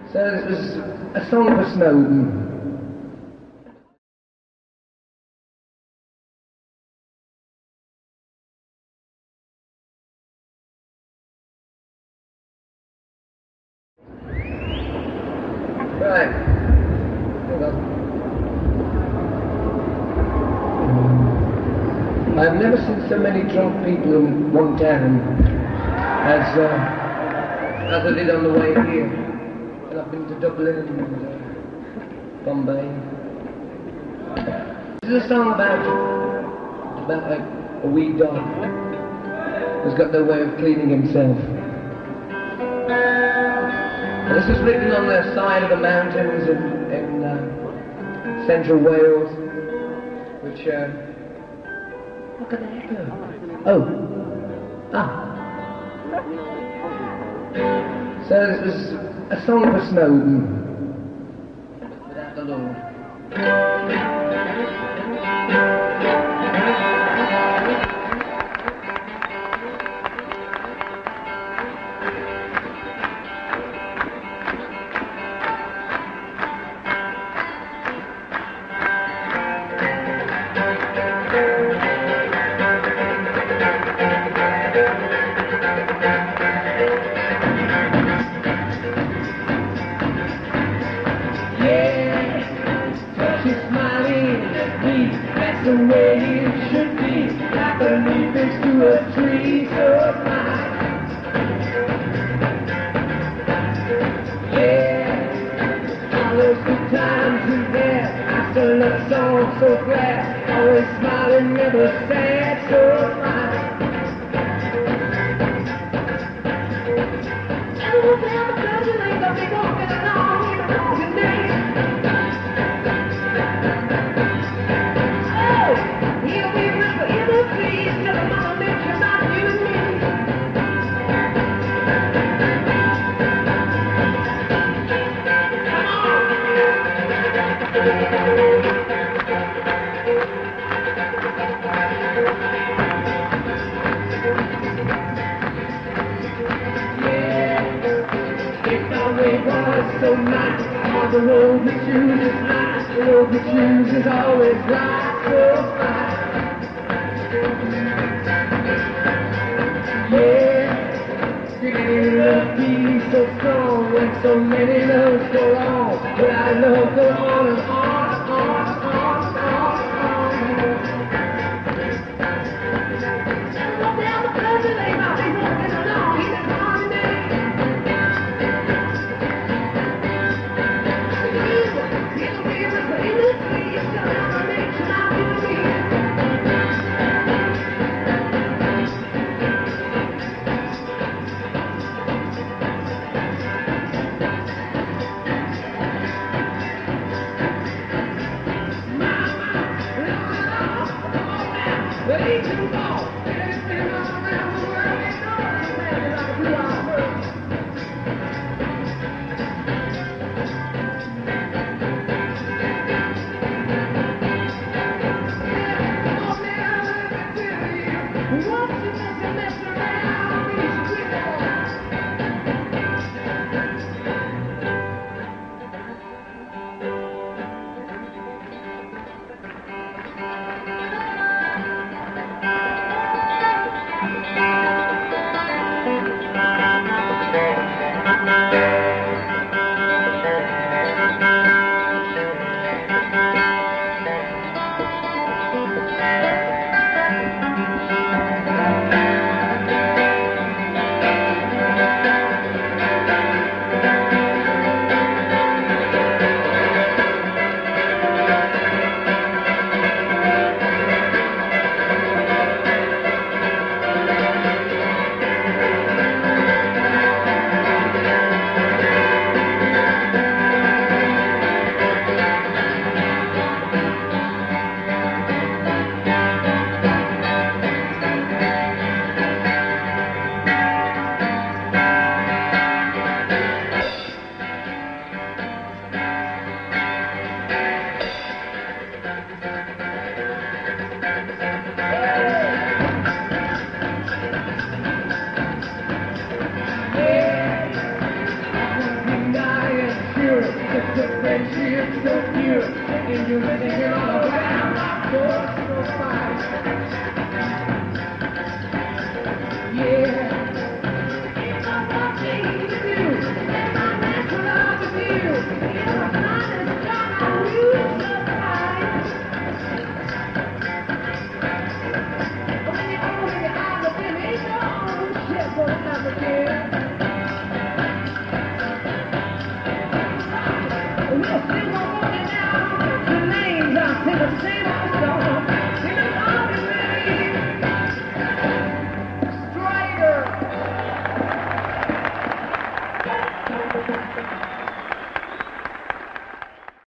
So it was a song for Snowden. Right. Hang on. I've never seen so many drunk people in one town as I did on the way here. And I've been to Dublin and Bombay. This is a song about a wee dog who's got no way of cleaning himself. And this was written on the side of the mountains in central Wales, which what can I echo? Oh. So this was a song for Snowden, without the Lord. That's the way it should be, like a leaf is to a tree so fine. Yeah, all those good times we had, I still love songs so glad, always smiling, never sad, so fine. Everyone found the pleasure, they got me walking along in the morning day. So nice, on the road we choose is nice, the road we choose is always right, so fine. Yeah, feeling love being so strong, when so many loves go on, but our love go on and on, on, on, on, on. Walk down the pleasure lane, I'll be walking along, he's a morning day. friendships so pure, and you're letting it all around. So fine. Yeah.